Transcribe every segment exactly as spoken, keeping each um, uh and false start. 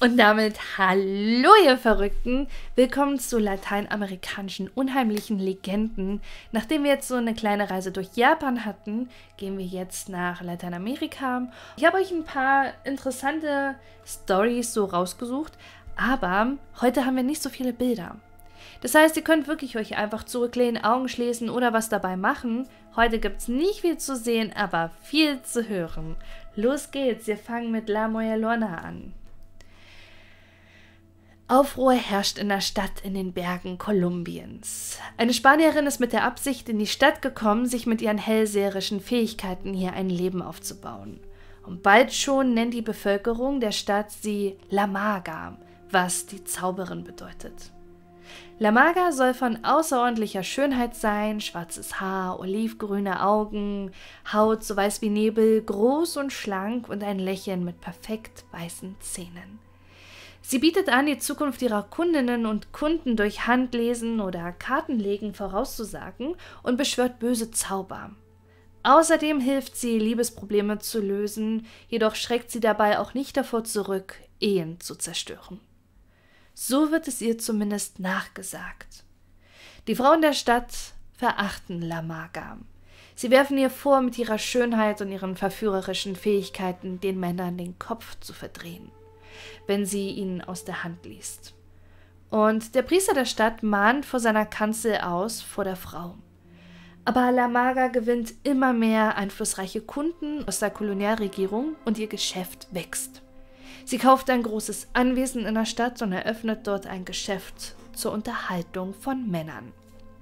Und damit hallo ihr Verrückten, willkommen zu lateinamerikanischen unheimlichen Legenden. Nachdem wir jetzt so eine kleine Reise durch Japan hatten, gehen wir jetzt nach Lateinamerika. Ich habe euch ein paar interessante Storys so rausgesucht, aber heute haben wir nicht so viele Bilder. Das heißt, ihr könnt wirklich euch einfach zurücklehnen, Augen schließen oder was dabei machen. Heute gibt es nicht viel zu sehen, aber viel zu hören. Los geht's, wir fangen mit La Moellona an. Aufruhr herrscht in der Stadt in den Bergen Kolumbiens. Eine Spanierin ist mit der Absicht in die Stadt gekommen, sich mit ihren hellseherischen Fähigkeiten hier ein Leben aufzubauen. Und bald schon nennt die Bevölkerung der Stadt sie La Maga, was die Zauberin bedeutet. La Maga soll von außerordentlicher Schönheit sein, schwarzes Haar, olivgrüne Augen, Haut so weiß wie Nebel, groß und schlank und ein Lächeln mit perfekt weißen Zähnen. Sie bietet an, die Zukunft ihrer Kundinnen und Kunden durch Handlesen oder Kartenlegen vorauszusagen und beschwört böse Zauber. Außerdem hilft sie, Liebesprobleme zu lösen, jedoch schreckt sie dabei auch nicht davor zurück, Ehen zu zerstören. So wird es ihr zumindest nachgesagt. Die Frauen der Stadt verachten La Maga. Sie werfen ihr vor, mit ihrer Schönheit und ihren verführerischen Fähigkeiten den Männern den Kopf zu verdrehen, wenn sie ihn aus der Hand liest. Und der Priester der Stadt mahnt vor seiner Kanzel aus vor der Frau. Aber La Maga gewinnt immer mehr einflussreiche Kunden aus der Kolonialregierung und ihr Geschäft wächst. Sie kauft ein großes Anwesen in der Stadt und eröffnet dort ein Geschäft zur Unterhaltung von Männern.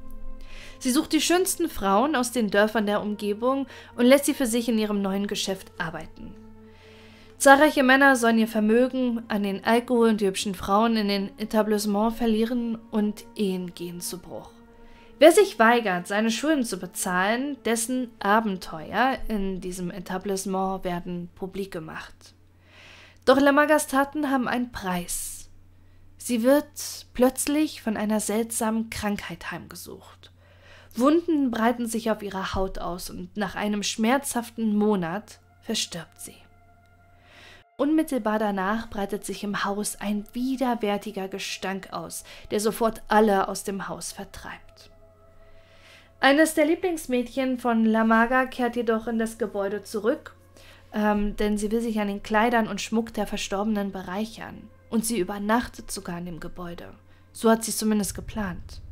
Sie sucht die schönsten Frauen aus den Dörfern der Umgebung und lässt sie für sich in ihrem neuen Geschäft arbeiten. Zahlreiche Männer sollen ihr Vermögen an den Alkohol und die hübschen Frauen in den Etablissements verlieren und Ehen gehen zu Bruch. Wer sich weigert, seine Schulden zu bezahlen, dessen Abenteuer in diesem Etablissement werden publik gemacht. Doch La Magas Taten haben einen Preis. Sie wird plötzlich von einer seltsamen Krankheit heimgesucht. Wunden breiten sich auf ihrer Haut aus und nach einem schmerzhaften Monat verstirbt sie. Unmittelbar danach breitet sich im Haus ein widerwärtiger Gestank aus, der sofort alle aus dem Haus vertreibt. Eines der Lieblingsmädchen von La Maga kehrt jedoch in das Gebäude zurück, ähm, denn sie will sich an den Kleidern und Schmuck der Verstorbenen bereichern. Und sie übernachtet sogar in dem Gebäude. So hat sie es zumindest geplant.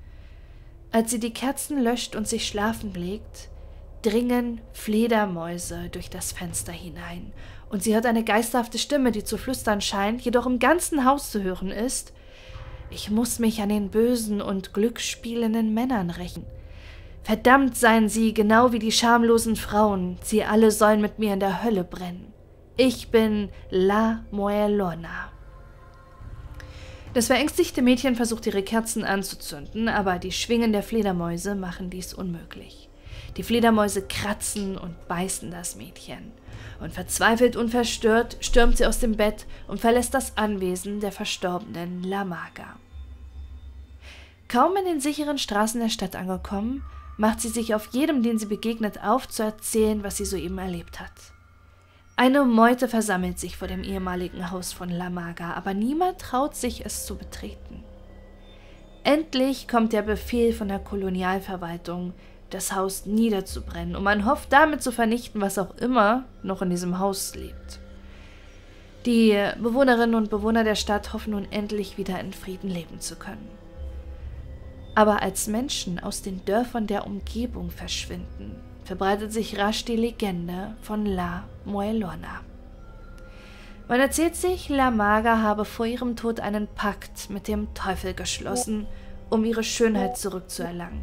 Als sie die Kerzen löscht und sich schlafen legt, dringen Fledermäuse durch das Fenster hinein und sie hört eine geisterhafte Stimme, die zu flüstern scheint, jedoch im ganzen Haus zu hören ist: Ich muss mich an den bösen und glücksspielenden Männern rächen. Verdammt seien sie, genau wie die schamlosen Frauen, sie alle sollen mit mir in der Hölle brennen. Ich bin La Moellona. Das verängstigte Mädchen versucht, ihre Kerzen anzuzünden, aber die Schwingen der Fledermäuse machen dies unmöglich. Die Fledermäuse kratzen und beißen das Mädchen. Und verzweifelt und verstört stürmt sie aus dem Bett und verlässt das Anwesen der verstorbenen La Maga. Kaum in den sicheren Straßen der Stadt angekommen, macht sie sich auf jedem, den sie begegnet, auf, zu erzählen, was sie soeben erlebt hat. Eine Meute versammelt sich vor dem ehemaligen Haus von La Maga, aber niemand traut sich, es zu betreten. Endlich kommt der Befehl von der Kolonialverwaltung, das Haus niederzubrennen, und man hofft damit zu vernichten, was auch immer noch in diesem Haus lebt. Die Bewohnerinnen und Bewohner der Stadt hoffen nun endlich wieder in Frieden leben zu können. Aber als Menschen aus den Dörfern der Umgebung verschwinden, verbreitet sich rasch die Legende von La Moellona. Man erzählt sich, La Maga habe vor ihrem Tod einen Pakt mit dem Teufel geschlossen, um ihre Schönheit zurückzuerlangen.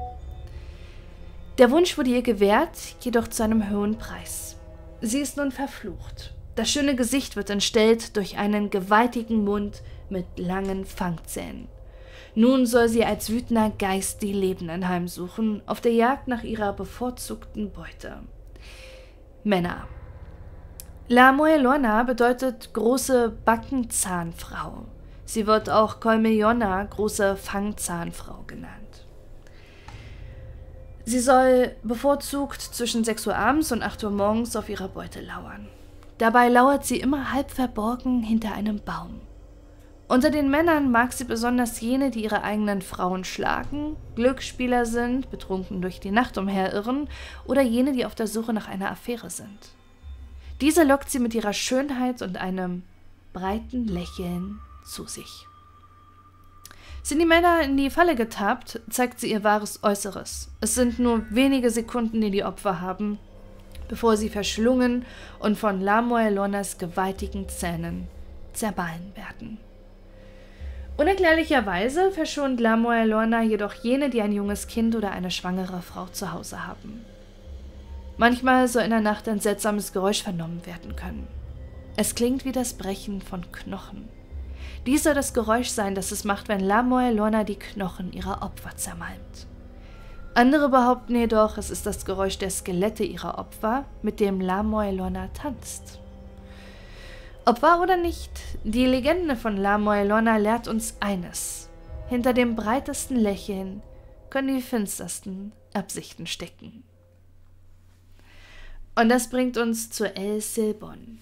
Der Wunsch wurde ihr gewährt, jedoch zu einem hohen Preis. Sie ist nun verflucht. Das schöne Gesicht wird entstellt durch einen gewaltigen Mund mit langen Fangzähnen. Nun soll sie als wütender Geist die Lebenden heimsuchen, auf der Jagd nach ihrer bevorzugten Beute. Männer. La Moellona bedeutet große Backenzahnfrau. Sie wird auch Colmellona, große Fangzahnfrau, genannt. Sie soll bevorzugt zwischen sechs Uhr abends und acht Uhr morgens auf ihrer Beute lauern. Dabei lauert sie immer halb verborgen hinter einem Baum. Unter den Männern mag sie besonders jene, die ihre eigenen Frauen schlagen, Glücksspieler sind, betrunken durch die Nacht umherirren oder jene, die auf der Suche nach einer Affäre sind. Diese lockt sie mit ihrer Schönheit und einem breiten Lächeln zu sich. Sind die Männer in die Falle getappt, zeigt sie ihr wahres Äußeres. Es sind nur wenige Sekunden, die die Opfer haben, bevor sie verschlungen und von La Moellonas gewaltigen Zähnen zermalmen werden. Unerklärlicherweise verschont La Moellona jedoch jene, die ein junges Kind oder eine schwangere Frau zu Hause haben. Manchmal soll in der Nacht ein seltsames Geräusch vernommen werden können. Es klingt wie das Brechen von Knochen. Dies soll das Geräusch sein, das es macht, wenn La Moellona die Knochen ihrer Opfer zermalmt. Andere behaupten jedoch, es ist das Geräusch der Skelette ihrer Opfer, mit dem La Moellona tanzt. Ob wahr oder nicht, die Legende von La Moellona lehrt uns eines: Hinter dem breitesten Lächeln können die finstersten Absichten stecken. Und das bringt uns zu El Silbón.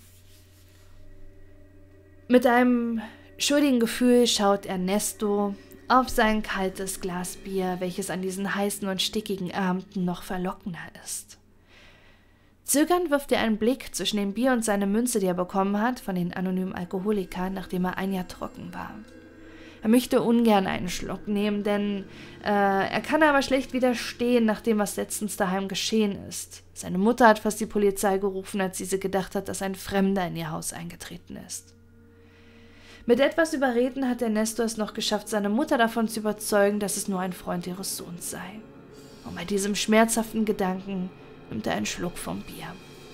Mit einem schuldigen Gefühl schaut Ernesto auf sein kaltes Glas Bier, welches an diesen heißen und stickigen Abenden noch verlockender ist. Zögernd wirft er einen Blick zwischen dem Bier und seine Münze, die er bekommen hat, von den anonymen Alkoholikern, nachdem er ein Jahr trocken war. Er möchte ungern einen Schluck nehmen, denn äh, er kann aber schlecht widerstehen, nach dem, was letztens daheim geschehen ist. Seine Mutter hat fast die Polizei gerufen, als diese gedacht hat, dass ein Fremder in ihr Haus eingetreten ist. Mit etwas Überreden hat Ernesto es noch geschafft, seine Mutter davon zu überzeugen, dass es nur ein Freund ihres Sohns sei. Und bei diesem schmerzhaften Gedanken nimmt er einen Schluck vom Bier.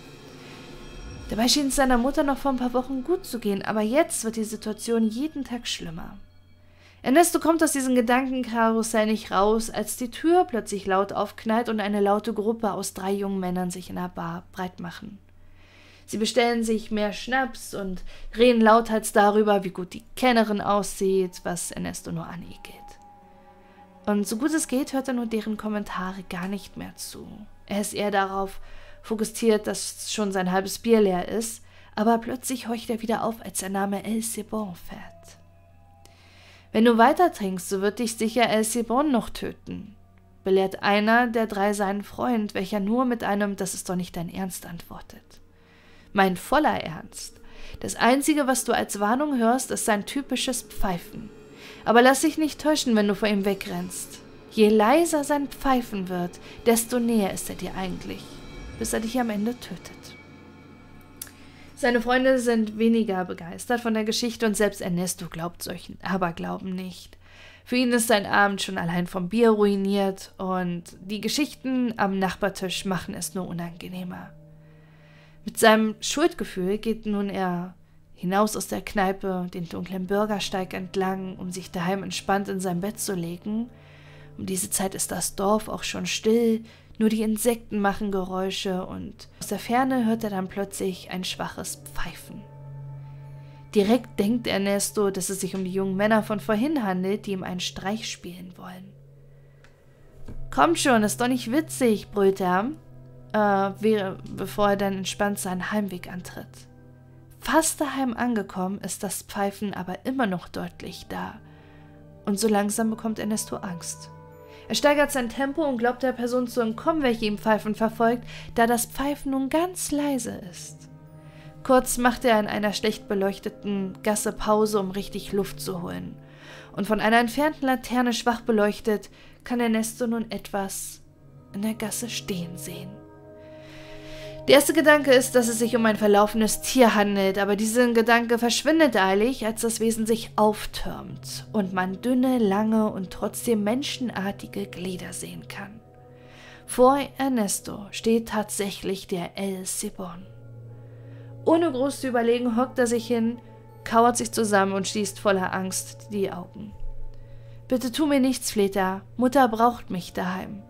Dabei schien es seiner Mutter noch vor ein paar Wochen gut zu gehen, aber jetzt wird die Situation jeden Tag schlimmer. Ernesto kommt aus diesem Gedankenkarussell nicht raus, als die Tür plötzlich laut aufknallt und eine laute Gruppe aus drei jungen Männern sich in der Bar breit machen. Sie bestellen sich mehr Schnaps und reden lauthals darüber, wie gut die Kellnerin aussieht, was Ernesto nur anekelt. Und so gut es geht, hört er nur deren Kommentare gar nicht mehr zu. Er ist eher darauf fokussiert, dass schon sein halbes Bier leer ist, aber plötzlich horcht er wieder auf, als der Name El Silbón fällt. Wenn du weiter trinkst, so wird dich sicher El Silbón noch töten, belehrt einer der drei seinen Freund, welcher nur mit einem „Das ist doch nicht dein Ernst" antwortet. Mein voller Ernst. Das Einzige, was du als Warnung hörst, ist sein typisches Pfeifen. Aber lass dich nicht täuschen, wenn du vor ihm wegrennst. Je leiser sein Pfeifen wird, desto näher ist er dir eigentlich, bis er dich am Ende tötet. Seine Freunde sind weniger begeistert von der Geschichte und selbst Ernesto glaubt solchen Aberglauben nicht. Für ihn ist sein Abend schon allein vom Bier ruiniert und die Geschichten am Nachbartisch machen es nur unangenehmer. Mit seinem Schuldgefühl geht nun er hinaus aus der Kneipe, den dunklen Bürgersteig entlang, um sich daheim entspannt in sein Bett zu legen. Um diese Zeit ist das Dorf auch schon still, nur die Insekten machen Geräusche und aus der Ferne hört er dann plötzlich ein schwaches Pfeifen. Direkt denkt Ernesto, dass es sich um die jungen Männer von vorhin handelt, die ihm einen Streich spielen wollen. »Komm schon, ist doch nicht witzig«, brüllt er, äh, bevor er dann entspannt seinen Heimweg antritt. Fast daheim angekommen ist das Pfeifen aber immer noch deutlich da. Und so langsam bekommt Ernesto Angst. Er steigert sein Tempo und glaubt der Person zu entkommen, welche ihm Pfeifen verfolgt, da das Pfeifen nun ganz leise ist. Kurz macht er in einer schlecht beleuchteten Gasse Pause, um richtig Luft zu holen. Und von einer entfernten Laterne schwach beleuchtet, kann Ernesto nun etwas in der Gasse stehen sehen. Der erste Gedanke ist, dass es sich um ein verlaufenes Tier handelt, aber dieser Gedanke verschwindet eilig, als das Wesen sich auftürmt und man dünne, lange und trotzdem menschenartige Glieder sehen kann. Vor Ernesto steht tatsächlich der El Silbón. Ohne groß zu überlegen, hockt er sich hin, kauert sich zusammen und schließt voller Angst die Augen. »Bitte tu mir nichts«, fleht er, »Mutter braucht mich daheim.«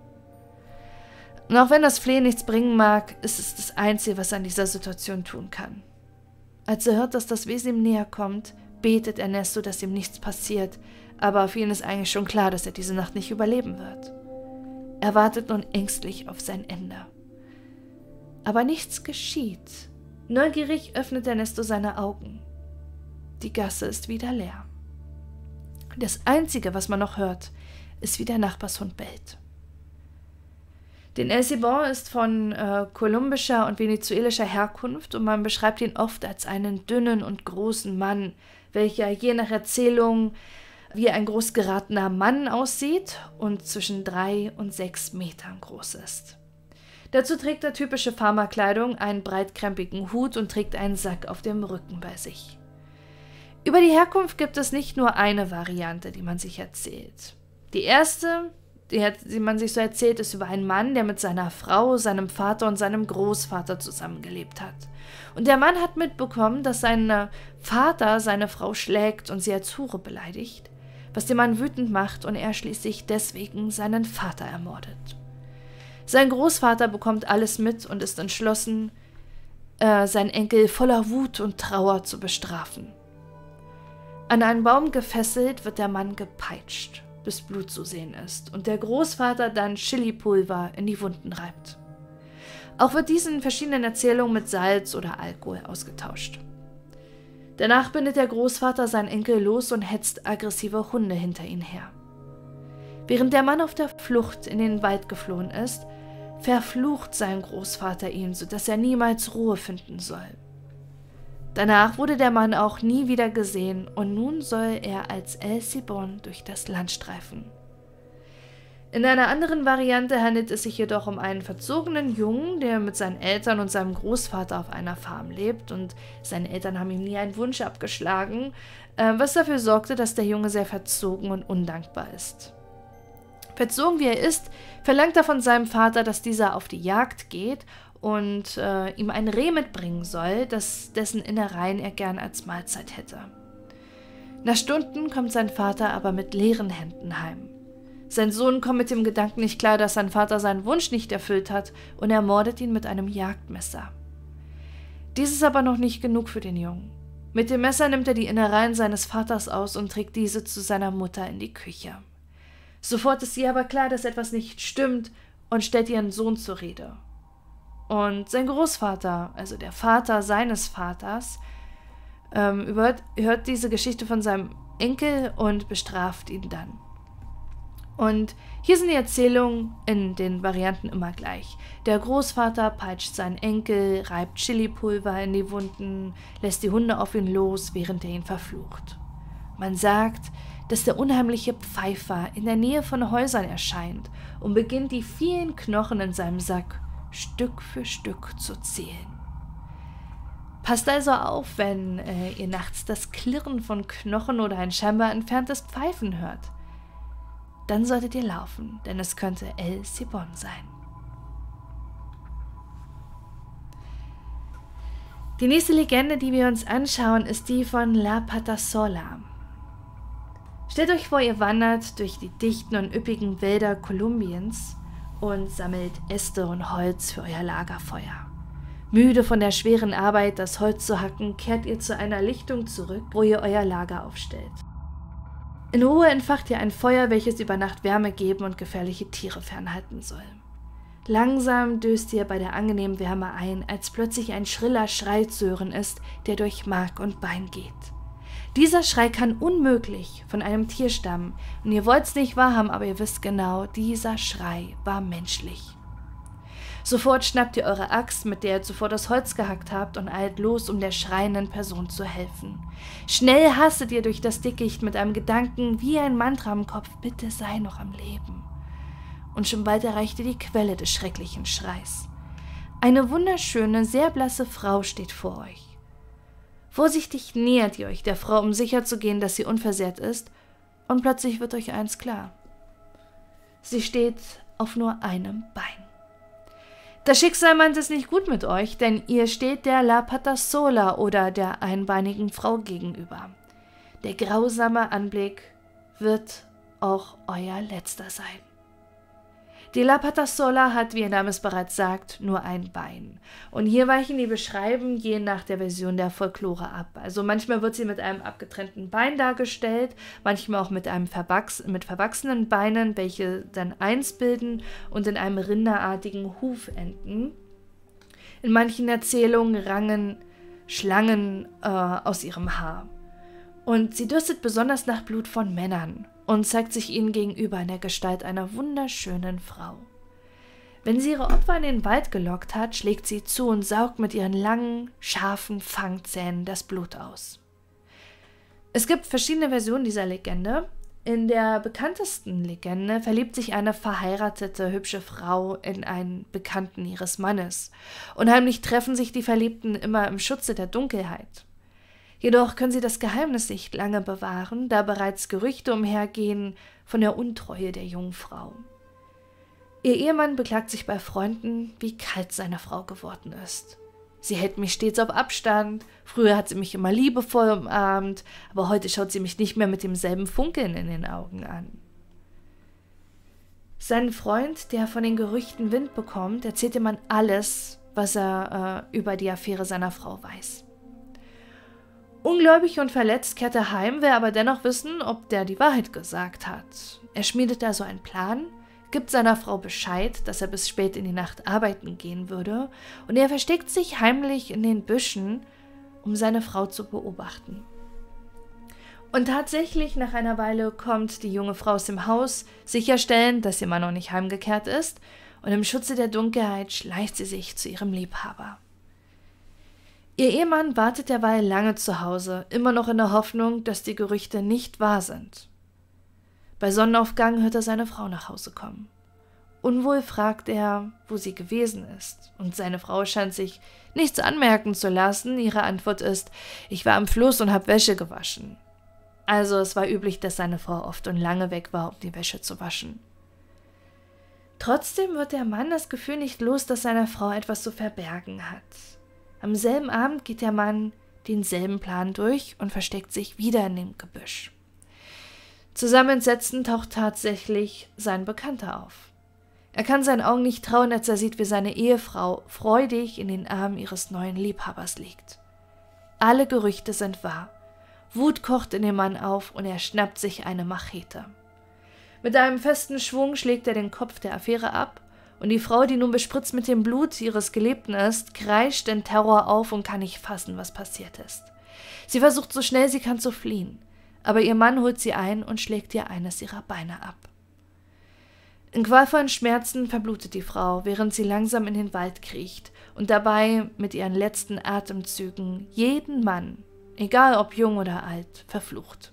Und auch wenn das Flehen nichts bringen mag, ist es das Einzige, was er in dieser Situation tun kann. Als er hört, dass das Wesen ihm näher kommt, betet Ernesto, dass ihm nichts passiert, aber für ihn ist eigentlich schon klar, dass er diese Nacht nicht überleben wird. Er wartet nun ängstlich auf sein Ende. Aber nichts geschieht. Neugierig öffnet Ernesto seine Augen. Die Gasse ist wieder leer. Das Einzige, was man noch hört, ist, wie der Nachbarshund bellt. Den El Cibon ist von äh, kolumbischer und venezuelischer Herkunft und man beschreibt ihn oft als einen dünnen und großen Mann, welcher je nach Erzählung wie ein groß geratener Mann aussieht und zwischen drei und sechs Metern groß ist. Dazu trägt er typische Farmerkleidung, einen breitkrempigen Hut und trägt einen Sack auf dem Rücken bei sich. Über die Herkunft gibt es nicht nur eine Variante, die man sich erzählt. Die erste, die, die man sich so erzählt, ist über einen Mann, der mit seiner Frau, seinem Vater und seinem Großvater zusammengelebt hat. Und der Mann hat mitbekommen, dass sein Vater seine Frau schlägt und sie als Hure beleidigt, was den Mann wütend macht und er schließlich deswegen seinen Vater ermordet. Sein Großvater bekommt alles mit und ist entschlossen, äh, seinen Enkel voller Wut und Trauer zu bestrafen. An einen Baum gefesselt wird der Mann gepeitscht, bis Blut zu sehen ist und der Großvater dann Chilipulver in die Wunden reibt. Auch wird dies in verschiedenen Erzählungen mit Salz oder Alkohol ausgetauscht. Danach bindet der Großvater seinen Enkel los und hetzt aggressive Hunde hinter ihn her. Während der Mann auf der Flucht in den Wald geflohen ist, verflucht sein Großvater ihn, sodass er niemals Ruhe finden soll. Danach wurde der Mann auch nie wieder gesehen und nun soll er als El Cibon durch das Land streifen. In einer anderen Variante handelt es sich jedoch um einen verzogenen Jungen, der mit seinen Eltern und seinem Großvater auf einer Farm lebt und seine Eltern haben ihm nie einen Wunsch abgeschlagen, was dafür sorgte, dass der Junge sehr verzogen und undankbar ist. Verzogen wie er ist, verlangt er von seinem Vater, dass dieser auf die Jagd geht und äh, ihm ein Reh mitbringen soll, das, dessen Innereien er gern als Mahlzeit hätte. Nach Stunden kommt sein Vater aber mit leeren Händen heim. Sein Sohn kommt mit dem Gedanken nicht klar, dass sein Vater seinen Wunsch nicht erfüllt hat und ermordet ihn mit einem Jagdmesser. Dies ist aber noch nicht genug für den Jungen. Mit dem Messer nimmt er die Innereien seines Vaters aus und trägt diese zu seiner Mutter in die Küche. Sofort ist ihr aber klar, dass etwas nicht stimmt und stellt ihren Sohn zur Rede. Und sein Großvater, also der Vater seines Vaters, ähm, überhört, hört diese Geschichte von seinem Enkel und bestraft ihn dann. Und hier sind die Erzählungen in den Varianten immer gleich. Der Großvater peitscht seinen Enkel, reibt Chilipulver in die Wunden, lässt die Hunde auf ihn los, während er ihn verflucht. Man sagt, dass der unheimliche Pfeifer in der Nähe von Häusern erscheint und beginnt, die vielen Knochen in seinem Sack Stück für Stück zu zählen. Passt also auf, wenn äh, ihr nachts das Klirren von Knochen oder ein scheinbar entferntes Pfeifen hört. Dann solltet ihr laufen, denn es könnte El Cibon sein. Die nächste Legende, die wir uns anschauen, ist die von La Patasola. Stellt euch vor, ihr wandert durch die dichten und üppigen Wälder Kolumbiens und sammelt Äste und Holz für euer Lagerfeuer. Müde von der schweren Arbeit, das Holz zu hacken, kehrt ihr zu einer Lichtung zurück, wo ihr euer Lager aufstellt. In Ruhe entfacht ihr ein Feuer, welches über Nacht Wärme geben und gefährliche Tiere fernhalten soll. Langsam döst ihr bei der angenehmen Wärme ein, als plötzlich ein schriller Schrei zu hören ist, der durch Mark und Bein geht. Dieser Schrei kann unmöglich von einem Tier stammen und ihr wollt's nicht wahrhaben, aber ihr wisst genau, dieser Schrei war menschlich. Sofort schnappt ihr eure Axt, mit der ihr zuvor das Holz gehackt habt und eilt los, um der schreienden Person zu helfen. Schnell hastet ihr durch das Dickicht mit einem Gedanken wie ein Mantra im Kopf, bitte sei noch am Leben. Und schon bald erreicht ihr die Quelle des schrecklichen Schreis. Eine wunderschöne, sehr blasse Frau steht vor euch. Vorsichtig nähert ihr euch der Frau, um sicher zu gehen, dass sie unversehrt ist, und plötzlich wird euch eins klar. Sie steht auf nur einem Bein. Das Schicksal meint es nicht gut mit euch, denn ihr steht der La Patasola oder der einbeinigen Frau gegenüber. Der grausame Anblick wird auch euer letzter sein. Die La Patasola hat, wie ihr Name es bereits sagt, nur ein Bein. Und hier weichen die Beschreibungen je nach der Version der Folklore ab. Also manchmal wird sie mit einem abgetrennten Bein dargestellt, manchmal auch mit einem verwachs mit verwachsenen Beinen, welche dann eins bilden und in einem rinderartigen Huf enden. In manchen Erzählungen rangen Schlangen äh, aus ihrem Haar. Und sie dürstet besonders nach Blut von Männern und zeigt sich ihnen gegenüber in der Gestalt einer wunderschönen Frau. Wenn sie ihre Opfer in den Wald gelockt hat, schlägt sie zu und saugt mit ihren langen, scharfen Fangzähnen das Blut aus. Es gibt verschiedene Versionen dieser Legende. In der bekanntesten Legende verliebt sich eine verheiratete, hübsche Frau in einen Bekannten ihres Mannes. Unheimlich treffen sich die Verliebten immer im Schutze der Dunkelheit. Jedoch können sie das Geheimnis nicht lange bewahren, da bereits Gerüchte umhergehen von der Untreue der jungen Frau. Ihr Ehemann beklagt sich bei Freunden, wie kalt seine Frau geworden ist. Sie hält mich stets auf Abstand, früher hat sie mich immer liebevoll umarmt, aber heute schaut sie mich nicht mehr mit demselben Funkeln in den Augen an. Sein Freund, der von den Gerüchten Wind bekommt, erzählt ihm alles, was er äh, über die Affäre seiner Frau weiß. Ungläubig und verletzt kehrt er heim, will aber dennoch wissen, ob der die Wahrheit gesagt hat. Er schmiedet also einen Plan, gibt seiner Frau Bescheid, dass er bis spät in die Nacht arbeiten gehen würde, und er versteckt sich heimlich in den Büschen, um seine Frau zu beobachten. Und tatsächlich, nach einer Weile kommt die junge Frau aus dem Haus, sicherstellen, dass ihr Mann noch nicht heimgekehrt ist, und im Schutze der Dunkelheit schleicht sie sich zu ihrem Liebhaber. Ihr Ehemann wartet derweil lange zu Hause, immer noch in der Hoffnung, dass die Gerüchte nicht wahr sind. Bei Sonnenaufgang hört er seine Frau nach Hause kommen. Unwohl fragt er, wo sie gewesen ist, und seine Frau scheint sich nichts anmerken zu lassen. Ihre Antwort ist: Ich war am Fluss und habe Wäsche gewaschen. Also es war üblich, dass seine Frau oft und lange weg war, um die Wäsche zu waschen. Trotzdem wird der Mann das Gefühl nicht los, dass seine Frau etwas zu verbergen hat. Am selben Abend geht der Mann denselben Plan durch und versteckt sich wieder in dem Gebüsch. Zusammen entsetzen taucht tatsächlich sein Bekannter auf. Er kann seinen Augen nicht trauen, als er sieht, wie seine Ehefrau freudig in den Armen ihres neuen Liebhabers liegt. Alle Gerüchte sind wahr. Wut kocht in dem Mann auf und er schnappt sich eine Machete. Mit einem festen Schwung schlägt er den Kopf der Affäre ab und die Frau, die nun bespritzt mit dem Blut ihres Geliebten ist, kreischt in Terror auf und kann nicht fassen, was passiert ist. Sie versucht so schnell sie kann zu fliehen, aber ihr Mann holt sie ein und schlägt ihr eines ihrer Beine ab. In qualvollen Schmerzen verblutet die Frau, während sie langsam in den Wald kriecht und dabei mit ihren letzten Atemzügen jeden Mann, egal ob jung oder alt, verflucht.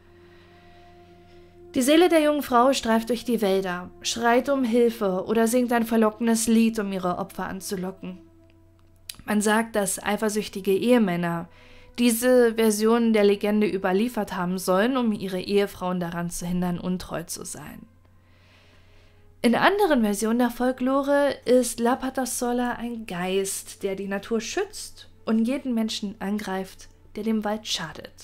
Die Seele der jungen Frau streift durch die Wälder, schreit um Hilfe oder singt ein verlockendes Lied, um ihre Opfer anzulocken. Man sagt, dass eifersüchtige Ehemänner diese Version der Legende überliefert haben sollen, um ihre Ehefrauen daran zu hindern, untreu zu sein. In anderen Versionen der Folklore ist La Patasola ein Geist, der die Natur schützt und jeden Menschen angreift, der dem Wald schadet.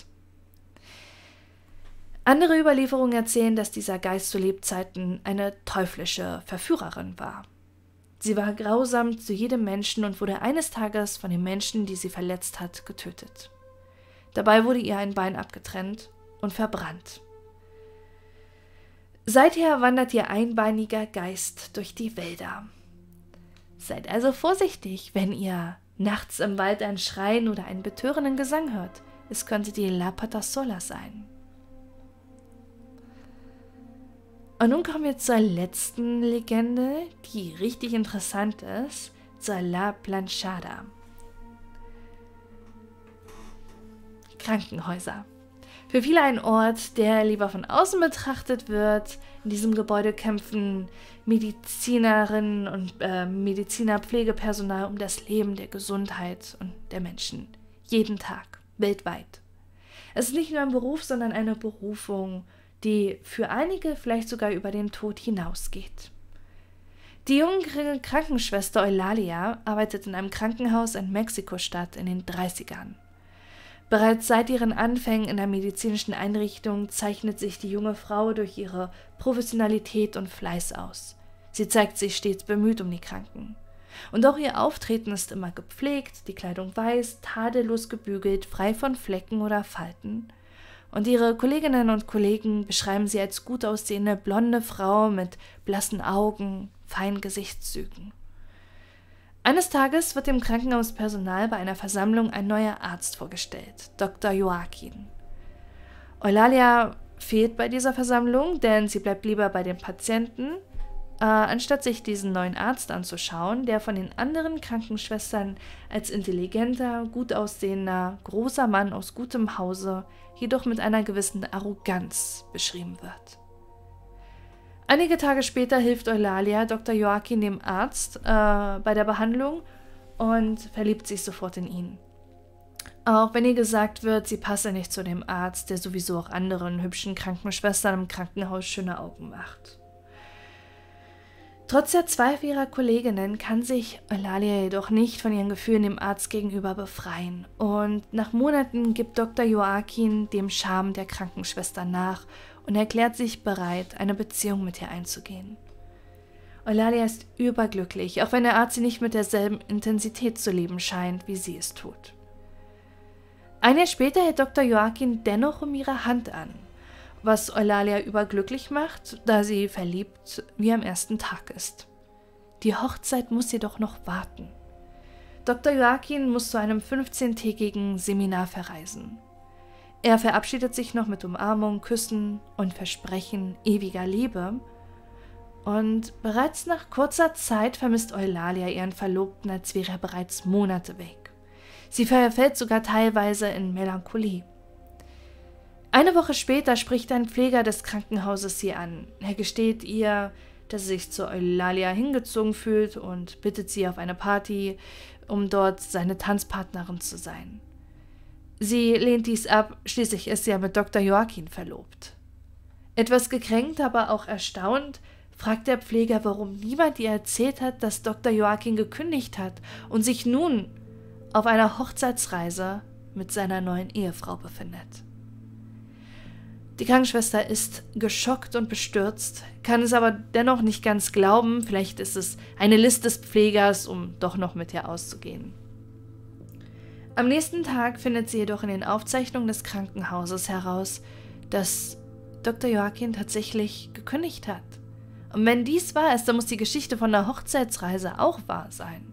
Andere Überlieferungen erzählen, dass dieser Geist zu Lebzeiten eine teuflische Verführerin war. Sie war grausam zu jedem Menschen und wurde eines Tages von den Menschen, die sie verletzt hat, getötet. Dabei wurde ihr ein Bein abgetrennt und verbrannt. Seither wandert ihr einbeiniger Geist durch die Wälder. Seid also vorsichtig, wenn ihr nachts im Wald ein Schreien oder einen betörenden Gesang hört. Es könnte die La Patasola sein. Und nun kommen wir zur letzten Legende, die richtig interessant ist, zur La Planchada. Krankenhäuser. Für viele ein Ort, der lieber von außen betrachtet wird. In diesem Gebäude kämpfen Medizinerinnen und äh, Mediziner, Pflegepersonal um das Leben, der Gesundheit und der Menschen. Jeden Tag, weltweit. Es ist nicht nur ein Beruf, sondern eine Berufung, die für einige vielleicht sogar über den Tod hinausgeht. Die junge Krankenschwester Eulalia arbeitet in einem Krankenhaus in Mexiko-Stadt in den dreißigern. Bereits seit ihren Anfängen in der medizinischen Einrichtung zeichnet sich die junge Frau durch ihre Professionalität und Fleiß aus. Sie zeigt sich stets bemüht um die Kranken. Und auch ihr Auftreten ist immer gepflegt, die Kleidung weiß, tadellos gebügelt, frei von Flecken oder Falten. Und ihre Kolleginnen und Kollegen beschreiben sie als gut aussehende, blonde Frau mit blassen Augen, feinen Gesichtszügen. Eines Tages wird dem Krankenhauspersonal bei einer Versammlung ein neuer Arzt vorgestellt, Doktor Joaquin. Eulalia fehlt bei dieser Versammlung, denn sie bleibt lieber bei den Patienten, äh, anstatt sich diesen neuen Arzt anzuschauen, der von den anderen Krankenschwestern als intelligenter, gut aussehender, großer Mann aus gutem Hause, jedoch mit einer gewissen Arroganz beschrieben wird. Einige Tage später hilft Eulalia Doktor Joaquin dem Arzt äh, bei der Behandlung und verliebt sich sofort in ihn. Auch wenn ihr gesagt wird, sie passe nicht zu dem Arzt, der sowieso auch anderen hübschen Krankenschwestern im Krankenhaus schöne Augen macht. Trotz der Zweifel ihrer Kolleginnen kann sich Eulalia jedoch nicht von ihren Gefühlen dem Arzt gegenüber befreien und nach Monaten gibt Doktor Joaquin dem Charme der Krankenschwester nach und erklärt sich bereit, eine Beziehung mit ihr einzugehen. Eulalia ist überglücklich, auch wenn der Arzt sie nicht mit derselben Intensität zu lieben scheint, wie sie es tut. Ein Jahr später hält Doktor Joaquin dennoch um ihre Hand an, was Eulalia überglücklich macht, da sie verliebt wie am ersten Tag ist. Die Hochzeit muss jedoch noch warten. Doktor Joaquin muss zu einem fünfzehntägigen Seminar verreisen. Er verabschiedet sich noch mit Umarmung, Küssen und Versprechen ewiger Liebe. Und bereits nach kurzer Zeit vermisst Eulalia ihren Verlobten, als wäre er bereits Monate weg. Sie verfällt sogar teilweise in Melancholie. Eine Woche später spricht ein Pfleger des Krankenhauses sie an. Er gesteht ihr, dass er sich zu Eulalia hingezogen fühlt und bittet sie auf eine Party, um dort seine Tanzpartnerin zu sein. Sie lehnt dies ab, schließlich ist sie ja mit Doktor Joaquin verlobt. Etwas gekränkt, aber auch erstaunt, fragt der Pfleger, warum niemand ihr erzählt hat, dass Doktor Joaquin gekündigt hat und sich nun auf einer Hochzeitsreise mit seiner neuen Ehefrau befindet. Die Krankenschwester ist geschockt und bestürzt, kann es aber dennoch nicht ganz glauben, vielleicht ist es eine List des Pflegers, um doch noch mit ihr auszugehen. Am nächsten Tag findet sie jedoch in den Aufzeichnungen des Krankenhauses heraus, dass Doktor Joaquin tatsächlich gekündigt hat. Und wenn dies wahr ist, dann muss die Geschichte von der Hochzeitsreise auch wahr sein.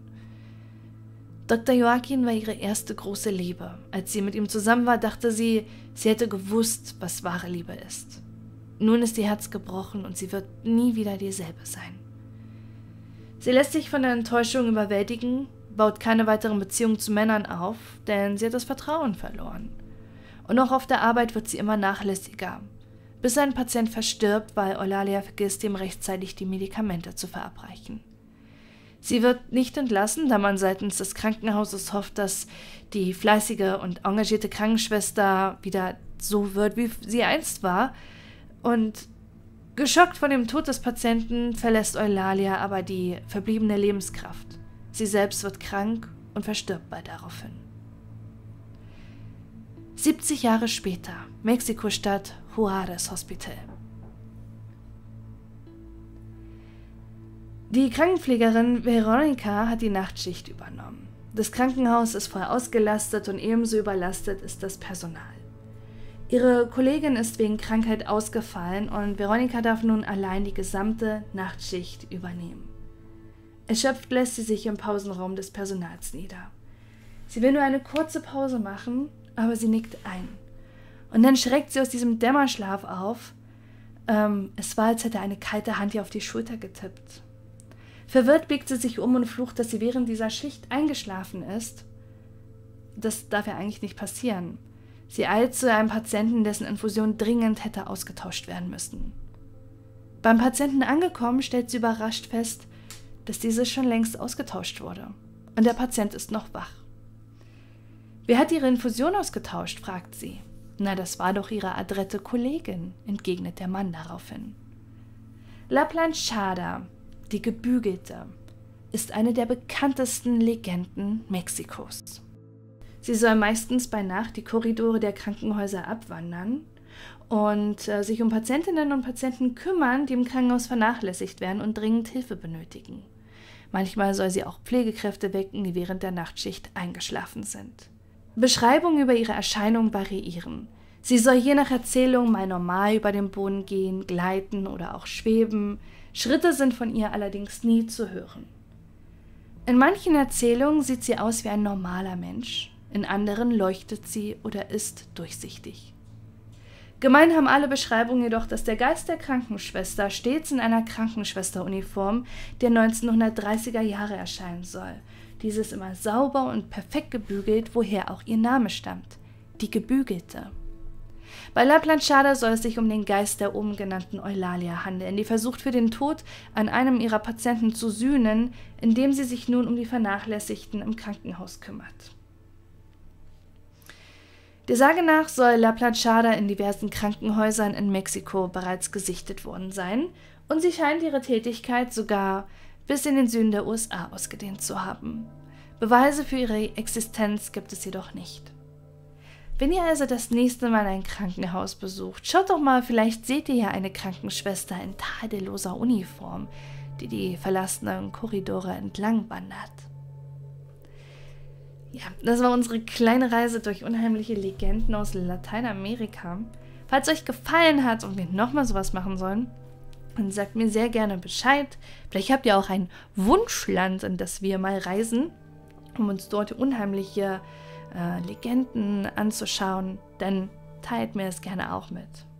Doktor Joaquin war ihre erste große Liebe. Als sie mit ihm zusammen war, dachte sie, sie hätte gewusst, was wahre Liebe ist. Nun ist ihr Herz gebrochen und sie wird nie wieder dieselbe sein. Sie lässt sich von der Enttäuschung überwältigen, baut keine weiteren Beziehungen zu Männern auf, denn sie hat das Vertrauen verloren. Und auch auf der Arbeit wird sie immer nachlässiger, bis ein Patient verstirbt, weil Eulalia vergisst, ihm rechtzeitig die Medikamente zu verabreichen. Sie wird nicht entlassen, da man seitens des Krankenhauses hofft, dass die fleißige und engagierte Krankenschwester wieder so wird, wie sie einst war. Und geschockt von dem Tod des Patienten verlässt Eulalia aber die verbliebene Lebenskraft. Sie selbst wird krank und verstirbt bald daraufhin. siebzig Jahre später, Mexiko-Stadt Juárez Hospital. Die Krankenpflegerin Veronica hat die Nachtschicht übernommen. Das Krankenhaus ist voll ausgelastet und ebenso überlastet ist das Personal. Ihre Kollegin ist wegen Krankheit ausgefallen und Veronica darf nun allein die gesamte Nachtschicht übernehmen. Erschöpft lässt sie sich im Pausenraum des Personals nieder. Sie will nur eine kurze Pause machen, aber sie nickt ein. Und dann schreckt sie aus diesem Dämmerschlaf auf. Ähm, es war, als hätte eine kalte Hand ihr auf die Schulter getippt. Verwirrt biegt sie sich um und flucht, dass sie während dieser Schicht eingeschlafen ist. Das darf ja eigentlich nicht passieren. Sie eilt zu einem Patienten, dessen Infusion dringend hätte ausgetauscht werden müssen. Beim Patienten angekommen, stellt sie überrascht fest, dass diese schon längst ausgetauscht wurde. Und der Patient ist noch wach. »Wer hat Ihre Infusion ausgetauscht?« fragt sie. »Na, das war doch Ihre adrette Kollegin«, entgegnet der Mann daraufhin. La Planchada, die Gebügelte, ist eine der bekanntesten Legenden Mexikos. Sie soll meistens bei Nacht die Korridore der Krankenhäuser abwandern und äh, sich um Patientinnen und Patienten kümmern, die im Krankenhaus vernachlässigt werden und dringend Hilfe benötigen. Manchmal soll sie auch Pflegekräfte wecken, die während der Nachtschicht eingeschlafen sind. Beschreibungen über ihre Erscheinung variieren. Sie soll je nach Erzählung mal normal über den Boden gehen, gleiten oder auch schweben. Schritte sind von ihr allerdings nie zu hören. In manchen Erzählungen sieht sie aus wie ein normaler Mensch, in anderen leuchtet sie oder ist durchsichtig. Gemein haben alle Beschreibungen jedoch, dass der Geist der Krankenschwester stets in einer Krankenschwesteruniform der neunzehnhundertdreißiger Jahre erscheinen soll. Dieses immer sauber und perfekt gebügelt, woher auch ihr Name stammt, die Gebügelte. Bei La Planchada soll es sich um den Geist der oben genannten Eulalia handeln, die versucht für den Tod an einem ihrer Patienten zu sühnen, indem sie sich nun um die Vernachlässigten im Krankenhaus kümmert. Der Sage nach soll La Planchada in diversen Krankenhäusern in Mexiko bereits gesichtet worden sein und sie scheint ihre Tätigkeit sogar bis in den Süden der U S A ausgedehnt zu haben. Beweise für ihre Existenz gibt es jedoch nicht. Wenn ihr also das nächste Mal ein Krankenhaus besucht, schaut doch mal, vielleicht seht ihr ja eine Krankenschwester in tadelloser Uniform, die die verlassenen Korridore entlang wandert. Ja, das war unsere kleine Reise durch unheimliche Legenden aus Lateinamerika. Falls euch gefallen hat und wir nochmal sowas machen sollen, dann sagt mir sehr gerne Bescheid. Vielleicht habt ihr auch ein Wunschland, in das wir mal reisen, um uns dort unheimliche äh, Legenden anzuschauen. Dann teilt mir es gerne auch mit.